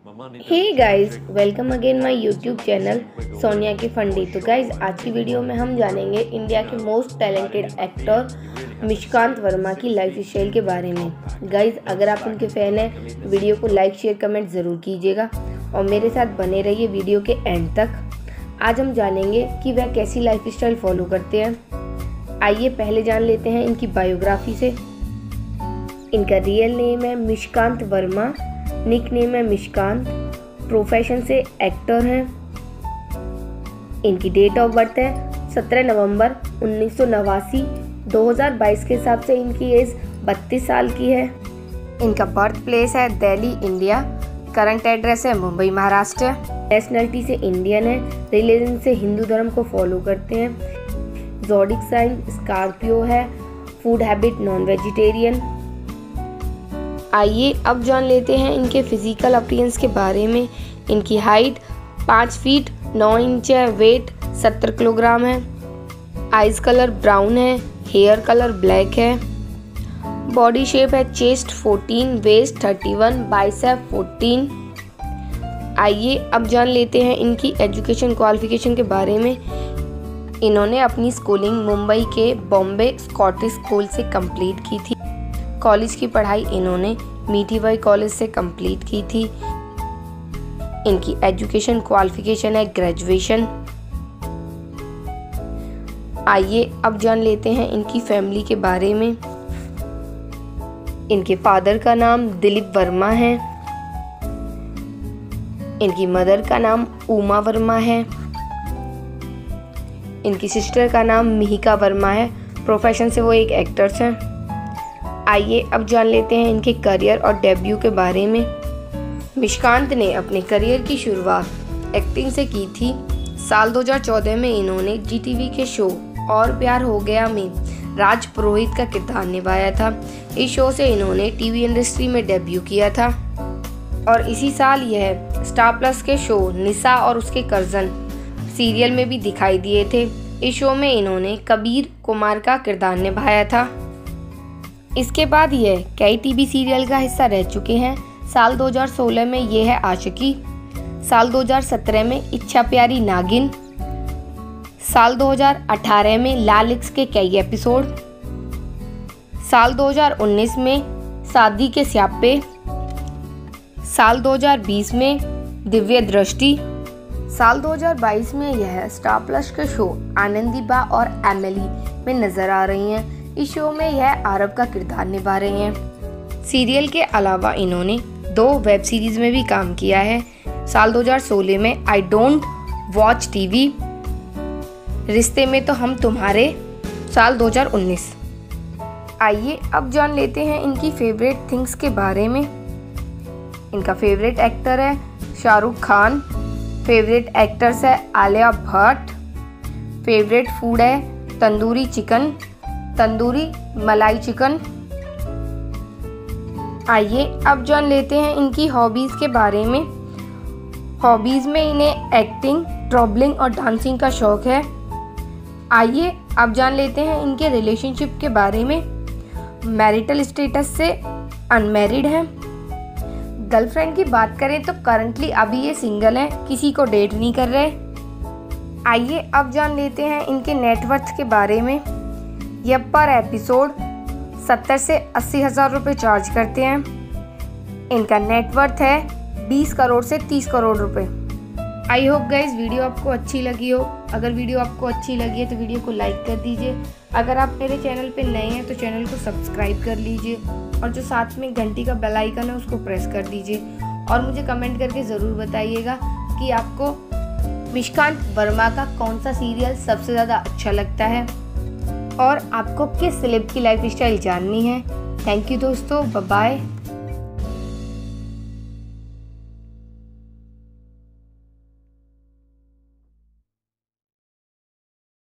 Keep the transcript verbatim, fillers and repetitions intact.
Hey guys, welcome again my YouTube channel Sonia की फंडी। तो गाइस, आज की वीडियो में हम जानेंगे इंडिया के most talented actor Mishkant Verma की लाइफ स्टाइल के बारे में। गाइस, अगर आप उनके फ़ैन हैं, वीडियो को लाइक शेयर कमेंट ज़रूर कीजिएगा और मेरे साथ बने रहिए वीडियो के एंड तक। आज हम जानेंगे कि वह कैसी लाइफ स्टाइल फॉलो करते हैं। आइए पहले जान लेते हैं इनकी बायोग्राफी से। इनका रियल नेम है मिशकांत वर्मा, निक नेम है मिशकांत, प्रोफेशन से एक्टर हैं। इनकी डेट ऑफ बर्थ है सत्रह नवंबर उन्नीस सौ नवासी। दो हज़ार बाईस के हिसाब से इनकी एज बत्तीस साल की है। इनका बर्थ प्लेस है दिल्ली, इंडिया। करंट एड्रेस है मुंबई, महाराष्ट्र। नेशनलिटी से इंडियन है। रिलीजन से हिंदू धर्म को फॉलो करते हैं। ज़ोडिक साइन स्कॉर्पियो है। Food habit non vegetarian. आइए अब जान लेते हैं इनके फिजिकल अपीयरेंस के बारे में। इनकी हाइट पाँच फीट नौ इंच है। वेट सत्तर किलोग्राम है। आइज कलर ब्राउन है। हेयर कलर ब्लैक है। बॉडी शेप है चेस्ट चौदह, वेस्ट इकतीस, बाइसेप चौदह। आइए अब जान लेते हैं इनकी एजुकेशन क्वालिफिकेशन के बारे में। इन्होंने अपनी स्कूलिंग मुंबई के बॉम्बे स्कॉटिश स्कूल से कंप्लीट की थी। कॉलेज की पढ़ाई इन्होंने मीठीबाई कॉलेज से कंप्लीट की थी। इनकी एजुकेशन क्वालिफिकेशन है ग्रेजुएशन। आइए अब जान लेते हैं इनकी फैमिली के बारे में। इनके फादर का नाम दिलीप वर्मा है। इनकी मदर का नाम उमा वर्मा है। इनकी सिस्टर का नाम मिहिका वर्मा है। प्रोफेशन से वो एक एक्टर्स हैं। आइए अब जान लेते हैं इनके करियर और डेब्यू के बारे में। मिशकांत ने अपने करियर की शुरुआत एक्टिंग से की थी। साल दो हज़ार चौदह में इन्होंने जी टी वी के शो और प्यार हो गया में राज पुरोहित का किरदार निभाया था। इस शो से इन्होंने टीवी इंडस्ट्री में डेब्यू किया था और इसी साल यह स्टार प्लस के शो निशा और उसके कज़न सीरियल में भी दिखाई दिए थे। इस शो में इन्होंने कबीर कुमार का किरदार निभाया था। इसके बाद यह कई टीवी सीरियल का हिस्सा रह चुके हैं। साल दो हज़ार सोलह में ये है आशिकी। साल दो हज़ार सत्रह में इच्छा प्यारी नागिन। साल दो हज़ार अठारह में लाल इश्क के कई एपिसोड। साल दो हज़ार उन्नीस में शादी के स्यापे। साल दो हज़ार बीस में दिव्य दृष्टि। साल दो हज़ार बाईस में यह स्टार प्लस के शो आनंदी बा और एमिली में नजर आ रही हैं। इस शो में यह आरब का किरदार निभा रही हैं। सीरियल के अलावा इन्होंने दो वेब सीरीज में भी काम किया है। साल दो हज़ार सोलह में आई डोंट वॉच टीवी, रिश्ते में तो हम तुम्हारे। साल दो हज़ार उन्नीस। आइए अब जान लेते हैं इनकी फेवरेट थिंग्स के बारे में। इनका फेवरेट एक्टर है शाहरुख खान। फेवरेट एक्टर्स है आलिया भट्ट। फेवरेट फूड है तंदूरी चिकन, तंदूरी मलाई चिकन। आइए अब जान लेते हैं इनकी हॉबीज़ के बारे में। हॉबीज़ में इन्हें एक्टिंग, ट्रैवलिंग और डांसिंग का शौक है। आइए अब जान लेते हैं इनके रिलेशनशिप के बारे में। मैरिटल स्टेटस से अनमैरिड हैं। गर्लफ्रेंड की बात करें तो करंटली अभी ये सिंगल हैं, किसी को डेट नहीं कर रहे। आइए अब जान लेते हैं इनके नेटवर्थ के बारे में। यह पर एपिसोड सत्तर से अस्सी हज़ार रुपये चार्ज करते हैं। इनका नेटवर्थ है बीस करोड़ से तीस करोड़ रुपए। आई होप गाइस वीडियो आपको अच्छी लगी हो। अगर वीडियो आपको अच्छी लगी है तो वीडियो को लाइक कर दीजिए। अगर आप मेरे चैनल पे नए हैं तो चैनल को सब्सक्राइब कर लीजिए और जो साथ में घंटी का बेल आइकन है उसको प्रेस कर दीजिए। और मुझे कमेंट करके ज़रूर बताइएगा कि आपको मिशकांत वर्मा का कौन सा सीरियल सबसे ज़्यादा अच्छा लगता है और आपको किस सेलेब की लाइफ स्टाइल जाननी है। थैंक यू दोस्तों, बाय बाय।